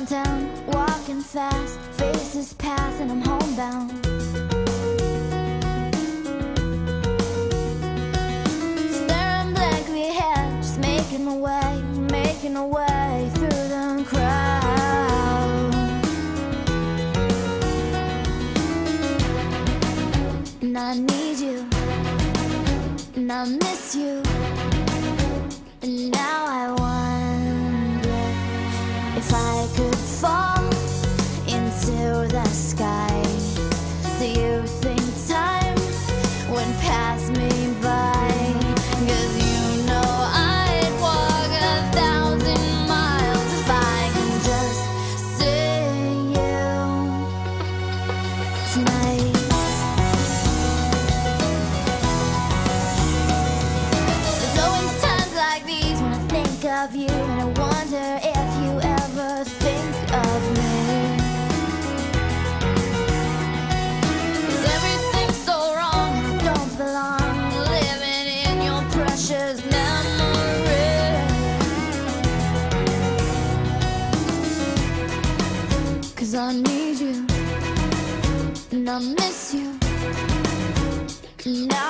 downtown, walking fast, faces pass and I'm homebound. Staring blankly ahead, just making my way through the crowd. And I need you, and I miss you, and now I wonder if I could fall into the sky. Do you think time would pass me by? 'Cause you know I'd walk 1,000 miles if I can just see you tonight. There's always times like these when I think of you, and I wonder if you ever think of me. 'Cause everything's so wrong and I don't belong, living in your precious memory. 'Cause I need you, and I miss you, and